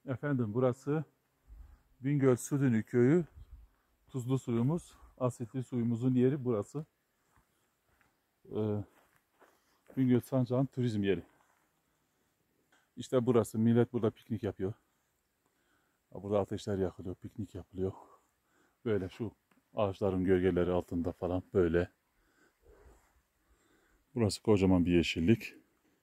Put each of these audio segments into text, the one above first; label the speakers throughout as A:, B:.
A: Efendim burası Bingöl Südünü köyü. Tuzlu suyumuz, asitli suyumuzun yeri burası. Bingöl Sancak'ın turizm yeri. İşte burası. Millet burada piknik yapıyor. Burada ateşler yakılıyor, piknik yapılıyor. Böyle şu ağaçların gölgeleri altında falan böyle. Burası kocaman bir yeşillik.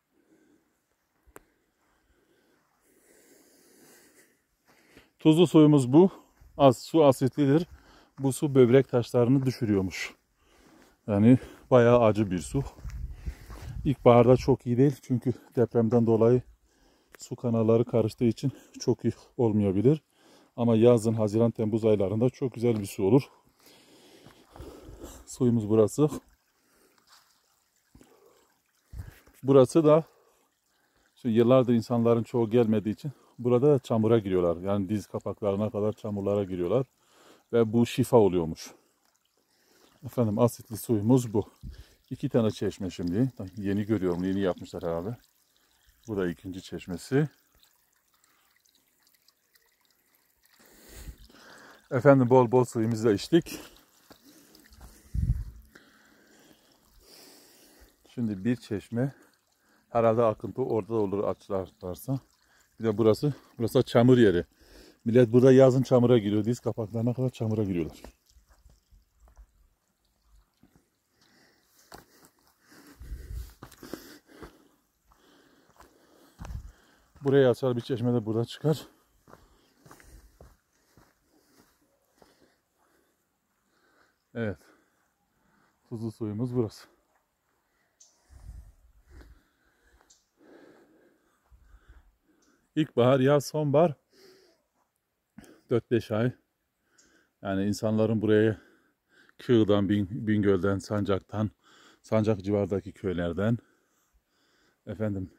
A: Tuzlu suyumuz bu. Su asitlidir. Bu su böbrek taşlarını düşürüyormuş. Yani bayağı acı bir su. İlkbaharda çok iyi değil çünkü depremden dolayı su kanalları karıştığı için çok iyi olmayabilir. Ama yazın Haziran Temmuz aylarında çok güzel bir su olur. Suyumuz burası. Burası da yıllardır insanların çoğu gelmediği için burada çamura giriyorlar. Yani diz kapaklarına kadar çamurlara giriyorlar. Ve bu şifa oluyormuş. Efendim asitli suyumuz bu. 2 tane çeşme şimdi. Yeni görüyorum. Yeni yapmışlar herhalde. Bu da ikinci çeşmesi. Efendim bol bol suyumuzu da içtik. Şimdi bir çeşme. Herhalde akıntı orada olur açlarlarsa. Bir de burası çamur yeri. Millet burada yazın çamura giriyor. Diz kapaklarına kadar çamura giriyorlar. Buraya açar bir çeşme de burada çıkar. Evet. Tuzlu suyumuz burası. İlkbahar, yaz, sonbahar 4-5 ay. Yani insanların buraya Kığ'dan, Bingöl'den, Sancak'tan, Sancak civarındaki köylerden, efendim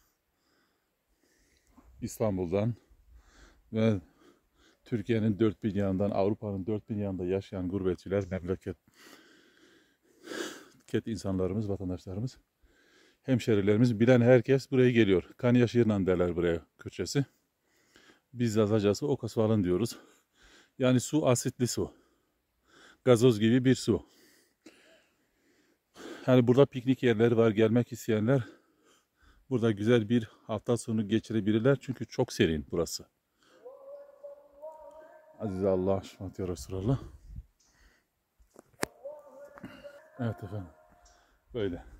A: İstanbul'dan ve Türkiye'nin 4 bin yanından, Avrupa'nın 4 bin yanında yaşayan gurbetçiler, memleket insanlarımız, vatandaşlarımız, hemşerilerimiz, bilen herkes buraya geliyor. Kanyaşehir'den derler buraya Kürtçesi. Biz Lazacası Okasvalın diyoruz. Yani su asitli su. Gazoz gibi bir su. Yani burada piknik yerleri var. Gelmek isteyenler burada güzel bir hafta sonu geçirebilirler. Çünkü çok serin burası. Aziz Allah, şumat ya Resulallah. Evet efendim. Böyle.